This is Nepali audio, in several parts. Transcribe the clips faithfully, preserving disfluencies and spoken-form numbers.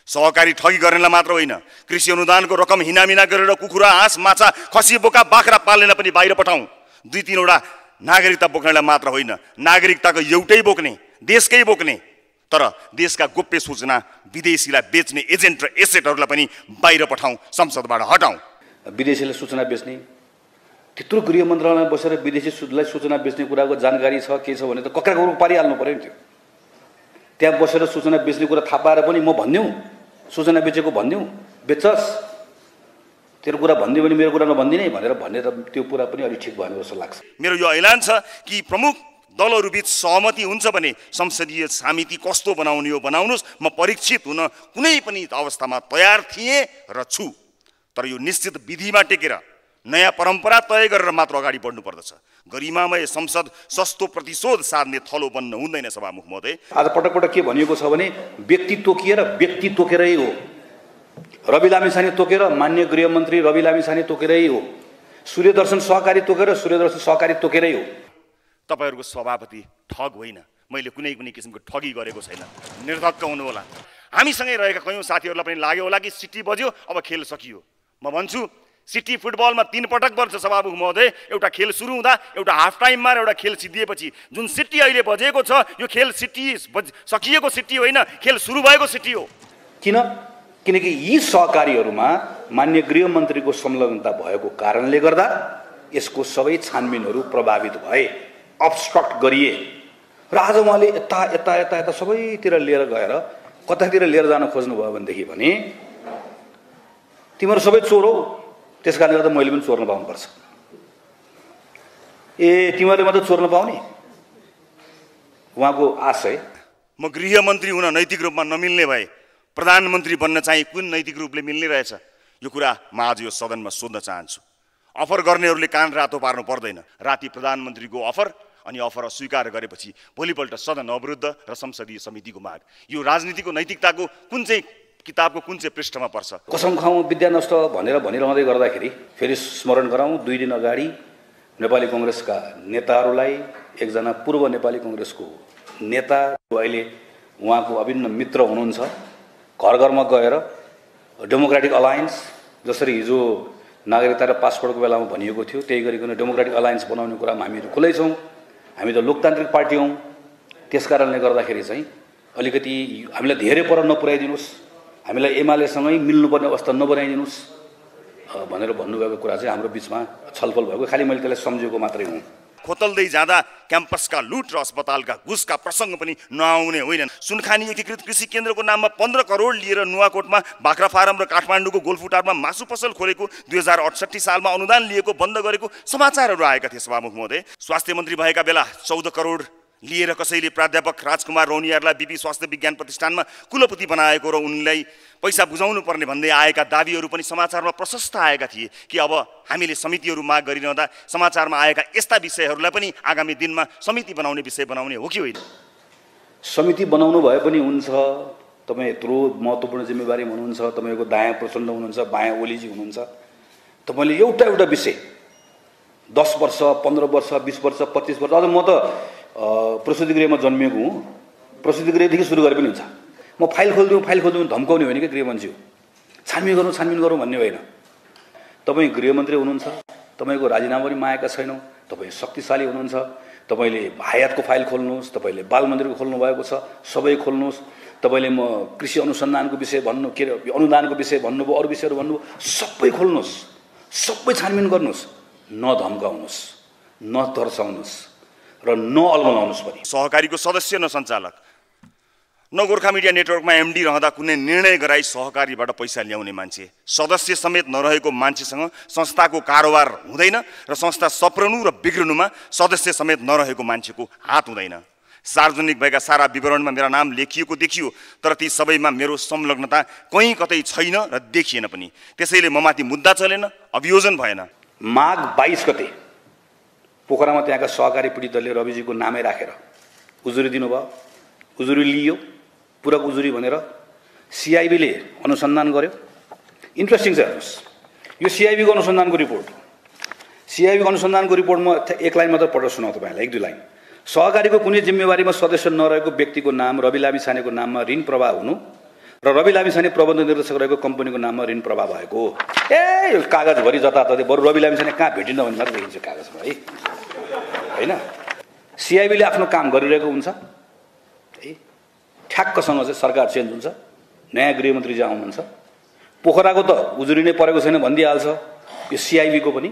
सहकारी ठगी गर्नेलाई मात्र होइन, कृषि अनुदानको रकम हिनामिना गरेर कुखुरा, हाँस, माछा, खसी, बोका, बाख्रा पाल्नेलाई पनि बाहिर पठाउँ। दुई तीनवटा नागरिकता बोक्नेलाई मात्र होइन, नागरिकताको एउटै बोक्ने, देशकै बोक्ने, तर देशका गोप्य सूचना विदेशीलाई बेच्ने एजेन्ट र एसेटहरूलाई पनि बाहिर पठाउँ, संसदबाट हटाउँ। विदेशीले सूचना बेच्ने, त्यत्रो गृह मन्त्रालयमा बसेर विदेशीलाई सूचना बेच्ने कुराको जानकारी छ के छ भने त कक्राको पारिहाल्नु पर्यो नि। त्यो त्यहाँ बसेर सूचना बेच्ने कुरा थाहा पाएर पनि म भनिदिउँ, सूचना बेचेको भनिदिउँ, बेच्छस् तेरो कुरा भनिदियो भने मेरो कुरा नभनिदिने भनेर भनेर त्यो कुरा पनि अलिक ठिक भएन जस्तो लाग्छ। मेरो यो ऐलान छ कि प्रमुख दलहरू बीच सहमति हुन्छ भने संसदीय समिति कस्तो बनाउने हो बनाउनुस्, म परीक्षित हुन कुनै पनि अवस्थामा तयार थिएँ र छु। तर यो निश्चित विधिमा टेकेर नयाँ परम्परा तय गरेर मात्र अगाडि बढ्नु पर्दछ। गरिमामय संसद सस्तो प्रतिशोध साध्ने थलो बन्न हुँदैन। सभामुख महोदय, आज पटक पटक के भनिएको छ भने व्यक्ति तोकिएर व्यक्ति तोकेरै हो। रवि लामिछाने तोकेर मान्य गृहमन्त्री रवि लामिछाने तोकेरै हो। सूर्यदर्शन सहकारी तोकेर सूर्यदर्शन सहकारी तोकेरै हो। तपाईहरुको सभापति ठग होइन, मैले कुनै कुनै किसिमको ठगी गरेको छैन, निर्धक्क हुनु होला। हामीसँगै रहेका कयौं साथीहरूलाई पनि लाग्यो होला कि सिटी बज्यो अब खेल सकियो। म भन्छु सिटी फुटबलमा तीन पटक बज्छ सभामुख महोदय। एउटा खेल सुरु हुँदा एउटा हाफ टाइममा एउटा खेल सिद्धिएपछि जुन सिटी अहिले बजेको छ यो खेल सिटी सकिएको सिटी होइन, खेल सुरु भएको सिटी हो। किन? किनकि यी सहकारीहरूमा मान्य गृहमन्त्रीको संलग्नता भएको कारणले गर्दा यसको सबै छानबिनहरू प्रभावित भए, अब्स्ट्रक्ट गरिए र आज उहाँले यता यता यता यता सबैतिर लिएर गएर कतातिर लिएर जान खोज्नु भयो भनेदेखि भने तिमीहरू सबै चोर हौ, त्यस कारणले गर्दा मैले पनि चोर्न पाउनुपर्छ। ए तिमीहरूले मात्रै चोर्न पाउने उहाँको आशय। म गृहमन्त्री हुन नैतिक रूपमा नमिल्ने भए प्रधानमन्त्री बन्न चाहिँ कुन नैतिक रूपले मिल्ने रहेछ? यो कुरा म आज यो सदनमा सोध्न चाहन्छु। अफर गर्नेहरूले कान रातो पार्नु पर्दैन। राति प्रधानमन्त्रीको अफर अनि अफर अस्वीकार गरेपछि भोलिपल्ट सदन अवरुद्ध र संसदीय समितिको माग। यो राजनीतिको नैतिकताको कुन चाहिँ किताबको कुन चाहिँ पृष्ठमा पर्छ? कसम खाउँ विद्या नष्ट भनेर भनिरहँदै गर्दाखेरि फेरि स्मरण गराउँ, दुई दिन अगाडि नेपाली कङ्ग्रेसका नेताहरूलाई एकजना पूर्व नेपाली कङ्ग्रेसको नेता अहिले उहाँको अभिन्न मित्र हुनुहुन्छ, घर घरमा गएर डेमोक्रेटिक अलायन्स जसरी हिजो नागरिकता र पासपोर्टको बेलामा भनिएको थियो त्यही गरिकन डेमोक्रेटिक अलायन्स बनाउने कुरामा हामीहरू खुलै छौँ। हामी त लोकतान्त्रिक पार्टी हौँ। त्यस कारणले गर्दाखेरि चाहिँ अलिकति हामीलाई धेरै पर नपुर्याइदिनुहोस्, हामीलाई एमालेसँगै मिल्नुपर्ने अवस्था नबनाइदिनुहोस् भनेर भन्नुभएको कुरा चाहिँ हाम्रो बिचमा छलफल भएको, खालि मैले त्यसलाई सम्झेको मात्रै हुँ। खोतल्दै जाँदा क्याम्पसका लुट र अस्पतालका घुसका प्रसङ्ग पनि नआउने होइनन्। सुनखानी एकीकृत कृषि केन्द्रको नाममा पन्ध्र करोड लिएर नुवाकोटमा बाख्रा फारम र काठमाडौँको गोलफुटारमा मासु पसल खोलेको दुई हजार अठसट्ठी सालमा अनुदान लिएको बन्द गरेको समाचारहरू आएका थिए सभामुख महोदय। स्वास्थ्य मन्त्री भएका बेला चौध करोड लिएर कसैले प्राध्यापक राजकुमार रौनियारलाई बिपी स्वास्थ्य विज्ञान प्रतिष्ठानमा कुलपति बनाएको र उनलाई पैसा बुझाउनु पर्ने भन्दै आएका दाबीहरू पनि समाचारमा प्रशस्त आएका थिए कि अब हामीले समितिहरू माग गरिरहँदा समाचारमा आएका यस्ता विषयहरूलाई पनि आगामी दिनमा समिति बनाउने विषय बनाउने हो कि होइन? समिति बनाउनु भए पनि हुन्छ। तपाईँ यत्रो महत्त्वपूर्ण जिम्मेवारी हुनुहुन्छ, तपाईँको दायाँ प्रचण्ड हुनुहुन्छ, बायाँ ओलीजी हुनुहुन्छ। तपाईँले एउटा एउटा विषय दस वर्ष पन्ध्र वर्ष बिस वर्ष पच्चिस वर्ष अझ म त प्रसुति गृहमा जन्मिएको हुँ, प्रसुति गृहदेखि सुरु गरे पनि हुन्छ। म फाइल खोलिदिउँ फाइल खोलिदिउँ धम्काउने होइन कि गृहमन्त्री हो, छानबिन गरौँ छानबिन गरौँ भन्ने होइन। तपाईँ गृहमन्त्री हुनुहुन्छ, तपाईँको राजीनामा पनि मागेका छैनौँ, तपाईँ शक्तिशाली हुनुहुन्छ, तपाईँले हायातको फाइल खोल्नुहोस्, तपाईँले बाल मन्दिरको खोल्नु भएको छ सबै खोल्नुहोस्, तपाईँले म कृषि अनुसन्धानको विषय भन्नु के अरे अनुदानको विषय भन्नुभयो, अरू विषयहरू भन्नुभयो, सबै खोल्नुहोस्, सबै छानबिन गर्नुहोस्, नधम्काउनुहोस्, नतर्साउनुहोस् र नअल्मलाउनुहोस् पनि। सहकारीको सदस्य न सञ्चालक न गोर्खा मिडिया नेटवर्कमा एमडी रहँदा कुनै निर्णय गराई सहकारीबाट पैसा ल्याउने मान्छे, सदस्य समेत नरहेको मान्छेसँग संस्थाको कारोबार हुँदैन र संस्था सप्रनु र बिग्रनुमा सदस्य समेत नरहेको मान्छेको हात हुँदैन। सार्वजनिक भएका सारा विवरणमा मेरा नाम लेखिएको देखियो, तर ती सबैमा मेरो संलग्नता कहीँ कतै छैन र देखिएन पनि। त्यसैले ममाथि मुद्दा चलेन, अभियोजन भएन। माघ बाइस गते पोखरामा त्यहाँका सहकारी पीडितहरूले रविजीको नामै राखेर उजुरी दिनुभयो, उजुरी लियो, पूरक उजुरी भनेर सिआइबीले अनुसन्धान गर्यो। इन्ट्रेस्टिङ छ हेर्नुहोस्, यो सिआइबीको अनुसन्धानको रिपोर्ट, सिआइबीको अनुसन्धानको रिपोर्ट म एक लाइन मात्र पढेर सुनाउँ तपाईँलाई, एक दुई लाइन। सहकारीको कुनै जिम्मेवारीमा सदस्य नरहेको व्यक्तिको नाम रवि लामिछानेको नाममा ऋण प्रवाह हुनु र रवि लामिछाने प्रबन्ध निर्देशक रहेको कम्पनीको नाममा ऋण प्रवाह भएको ए यो कागजभरि जताततै बरु रवि लामिछाने कहाँ भेटिन्न भन्ने मात्र देखिन्छ कागजमा है होइन। सिआइबीले आफ्नो काम गरिरहेको हुन्छ है, ठ्याक्कसँग चाहिँ सरकार चेन्ज हुन्छ, नयाँ गृहमन्त्री चाहिँ आउनुहुन्छ, पोखराको त उजुरी नै परेको छैन भनिदिइहाल्छ। यो सिआइबीको पनि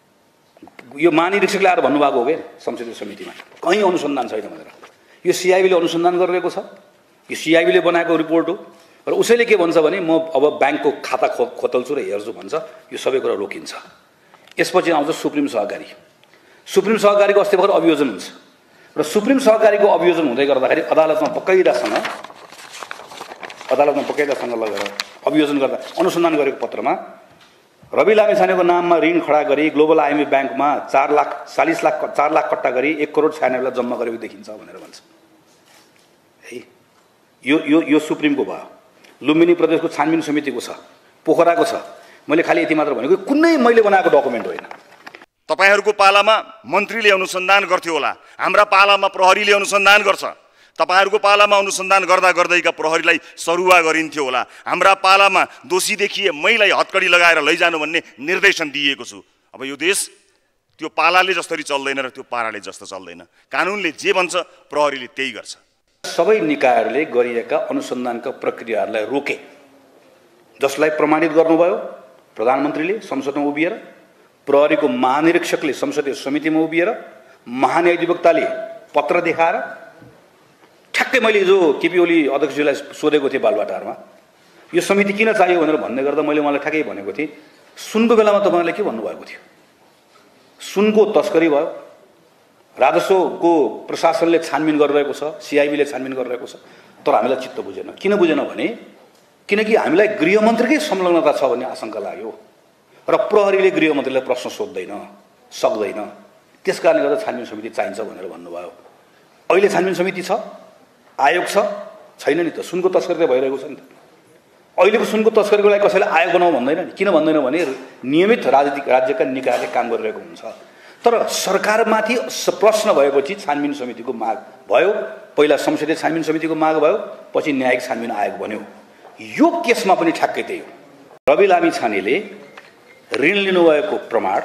यो महानिरीक्षकले आएर भन्नुभएको हो क्या संसदीय समितिमा, कहीँ अनुसन्धान छैन भनेर। यो सिआइबीले अनुसन्धान गरिरहेको छ, यो सिआइबीले बनाएको रिपोर्ट हो र उसैले के भन्छ भने म अब ब्याङ्कको खाता खो खोतल्छु र हेर्छु भन्छ, यो सबै कुरा रोकिन्छ। यसपछि आउँछ सुप्रिम सहकारी। सुप्रिम सहकारीको अस्ति भर्खर अभियोजन हुन्छ र सुप्रिम सहकारीको अभियोजन हुँदै गर्दाखेरि अदालतमा बकाइदासँग अदालतमा बकाइदासँग लगेर अभियोजन गर्दा अनुसन्धान गरेको पत्रमा रवि लामिछानेको नाममा ऋण खडा गरी ग्लोबल आइएमएफ ब्याङ्कमा चार लाख चालिस लाख चार लाख कट्टा गरी एक करोड छ्यानब्बेलाई जम्मा गरेको देखिन्छ भनेर भन्छ है। यो यो यो सुप्रिमको भयो, लुम्बिनी प्रदेशको छानबिन समितिको छ, पोखराको छ। मैले खालि यति मात्र भनेको, कुनै मैले बनाएको डकुमेन्ट होइन। तपाईहरूको पालामा मन्त्रीले अनुसन्धान गर्थ्यो होला, हाम्रा पालामा प्रहरीले अनुसन्धान गर्छ। तपाईहरूको पालामा अनुसन्धान गर्दा गर्दैका प्रहरीलाई सरुवा गरिन्थ्यो होला, हाम्रा पालामा दोषी देखिए मैलाई हतकडी लगाएर लैजानु भन्ने निर्देशन दिएको छु। अब यो देश त्यो पालाले जसरी चल्दैन र त्यो पाराले जस्तो चल्दैन, कानुनले जे भन्छ प्रहरीले त्यही गर्छ। सबै निकायहरूले गरिएका अनुसन्धानका प्रक्रियाहरूलाई रोके, जसलाई प्रमाणित गर्नुभयो प्रधानमन्त्रीले संसदमा उभिएर, प्रहरीको महानिरीक्षकले संसदीय समितिमा उभिएर, महान्यायाधिवक्ताले पत्र देखाएर। ठ्याक्कै मैले जो केपी ओली अध्यक्षजीलाई सोधेको थिएँ बालुवाटारमा यो समिति किन चाहियो भनेर भन्ने गर्दा मैले उहाँलाई ठ्याक्कै भनेको थिएँ, सुनको बेलामा तपाईँले के भन्नुभएको थियो? सुनको तस्करी भयो, राजस्वको प्रशासनले छानबिन गरिरहेको छ, सिआइबीले छानबिन गरिरहेको छ, तर हामीलाई चित्त बुझेन। किन बुझेन भने किनकि हामीलाई गृहमन्त्रीकै संलग्नता छ भन्ने आशंका लाग्यो र प्रहरीले गृहमन्त्रीलाई प्रश्न सोध्दैन सक्दैन, त्यस कारणले गर्दा छानबिन समिति चाहिन्छ भनेर भन्नुभयो। अहिले छानबिन समिति छ, आयोग छ, छैन नि त। सुनको तस्करी त भइरहेको छ नि त। अहिलेको सुनको तस्करीको लागि कसैले आयोग बनाऊ भन्दैन नि। किन भन्दैन भने नियमित राजनीतिक राज्यका निकायले काम गरिरहेको हुन्छ। तर सरकारमाथि प्रश्न भएपछि छानबिन समितिको माग भयो। पहिला संसदीय छानबिन समितिको माग भयो, पछि न्यायिक छानबिन आयोग बन्यो। यो केसमा पनि ठ्याक्कै त्यही हो। रवि लामिछानेले ऋण लिनुभएको प्रमाण,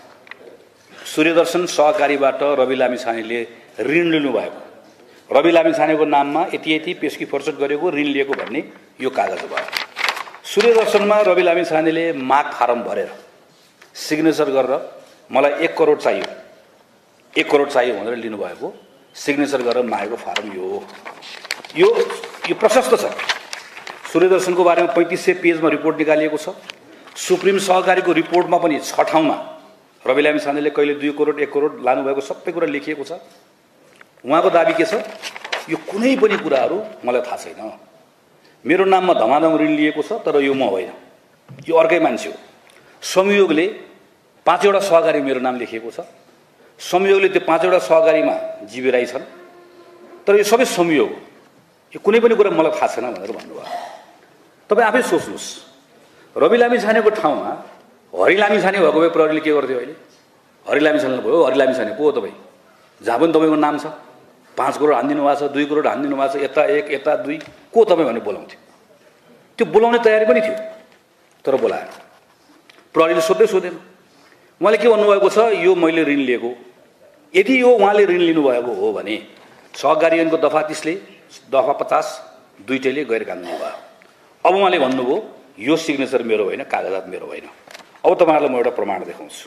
सूर्यदर्शन सहकारीबाट रवि लामिछानेले ऋण लिनुभएको, रवि लामिछानेको नाममा यति यति पेस्की फर्सट गरेको ऋण लिएको भन्ने यो कागज भयो। सूर्यदर्शनमा रवि लामिछानेले माग फारम भरेर सिग्नेचर गरेर मलाई एक करोड चाहियो एक करोड चाहियो भनेर लिनुभएको सिग्नेचर गरेर मागेको फारम यो हो। यो यो प्रशस्त छ। सूर्यदर्शनको बारेमा पैँतिस सय पेजमा रिपोर्ट निकालिएको छ। सुप्रिम सहकारीको रिपोर्टमा पनि छ ठाउँमा रवि लामिछानेले कहिले दुई करोड एक करोड लानुभएको सबै कुरा लेखिएको छ। उहाँको दाबी के छ? यो कुनै पनि कुराहरू मलाई थाहा छैन, मेरो नाममा धमाधम ऋण लिएको छ, तर यो म होइन, यो अर्कै मान्छे हो। संयोगले पाँचवटा सहकारी मेरो नाम लेखिएको छ। संयोगले त्यो पाँचवटा सहकारीमा जीवी राई छन्, तर यो सबै संयोग हो, यो कुनै पनि कुरा मलाई थाहा छैन भनेर भन्नुभयो। तपाईँ आफै सोच्नुहोस्, रवि लामिछानेको ठाउँमा हरि लामिछाने भएको भए प्रहरीले के गर्थ्यो? अहिले हरि लामिछाने भयो, हरि लामिछाने को हो तपाईँ? जहाँ पनि तपाईँको नाम छ, पाँच करोड हानिदिनु भएको छ, दुई करोड हानिदिनु भएको छ, यता एक यता दुई, को तपाईँ भने बोलाउँथ्यो? त्यो बोलाउने तयारी पनि थियो, तर बोलाएन। प्रहरीले सोध्दै सोधेन। उहाँले के भन्नुभएको छ? यो मैले ऋण लिएको। यदि यो उहाँले ऋण लिनुभएको हो भने सहकारी ऐनको दफा तिसले दफा पचास दुईटैले गैर कानुनी भयो। अब उहाँले भन्नुभयो यो सिग्नेचर मेरो होइन, कागजात मेरो होइन। अब तपाईँहरूलाई म एउटा प्रमाण देखाउँछु।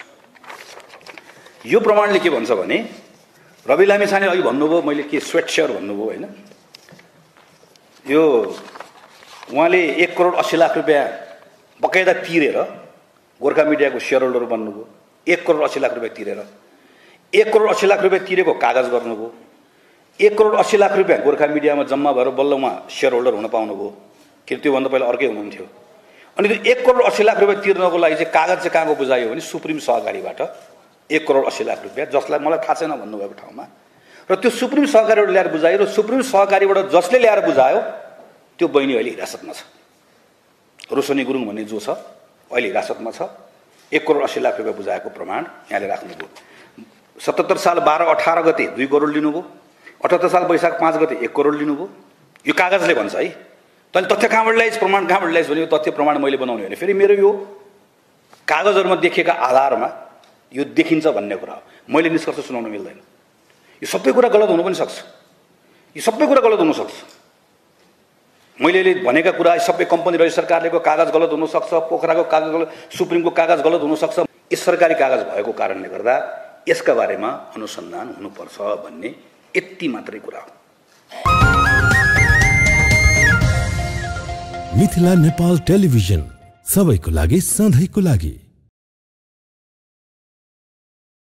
यो प्रमाणले के भन्छ भने रवि लामिछाने अघि भन्नुभयो, मैले के स्वेट सेयर भन्नुभयो होइन, यो उहाँले एक करोड अस्सी लाख रुपियाँ बकाइदा तिरेर गोर्खा मिडियाको सेयर होल्डर बन्नुभयो। एक करोड अस्सी लाख रुपियाँ तिरेर एक करोड अस्सी लाख रुपियाँ तिरेको कागज गर्नुभयो। एक करोड अस्सी लाख रुपियाँ गोर्खा मिडियामा जम्मा भएर बल्ल उहाँ सेयर होल्डर हुन पाउनुभयो, किन त्योभन्दा पहिला अर्कै हुनुहुन्थ्यो। अनि त्यो एक करोड अस्सी लाख रुपियाँ तिर्नको लागि चाहिँ कागज चाहिँ कहाँको बुझायो भने सुप्रिम सहकारीबाट एक करोड अस्सी लाख रुपियाँ, जसलाई मलाई थाहा छैन भन्नुभएको ठाउँमा, र त्यो सुप्रिम सहकारीबाट ल्याएर बुझायो। र सुप्रिम सहकारीबाट जसले ल्याएर बुझायो त्यो बहिनी अहिले हिरासतमा छ। रोशनी गुरुङ भन्ने जो छ अहिले हिरासतमा छ। एक करोड अस्सी लाख रुपियाँ बुझाएको प्रमाण यहाँले राख्नुभयो। सतहत्तर साल बाह्र अठार गते दुई करोड लिनुभयो। अठहत्तर साल वैशाख पाँच गते एक करोड लिनुभयो। यो कागजले भन्छ है, तैँले तथ्य कहाँबाट ल्याइस्, प्रमाण कहाँबाट ल्याइस् भने यो तथ्य प्रमाण मैले बनाउने होइन। फेरि मेरो यो कागजहरूमा देखिएका आधारमा यो देखिन्छ भन्ने कुरा हो, मैले निष्कर्ष सुनाउन मिल्दैन। यो सबै कुरा गलत हुनु पनि सक्छ, यो सबै कुरा गलत हुनसक्छ। मैले भनेका कुरा सबै कम्पनी रजिस्टर कार्यालयको कागज गलत हुनसक्छ, पोखराको कागज गलत, सुप्रिमको कागज गलत हुनसक्छ। यस सरकारी कागज भएको कारणले गर्दा यसका बारेमा अनुसन्धान हुनुपर्छ भन्ने यति मात्रै कुरा हो। मिथिला नेपाल टेलिभिजन सबैको लागि सधैँको लागि।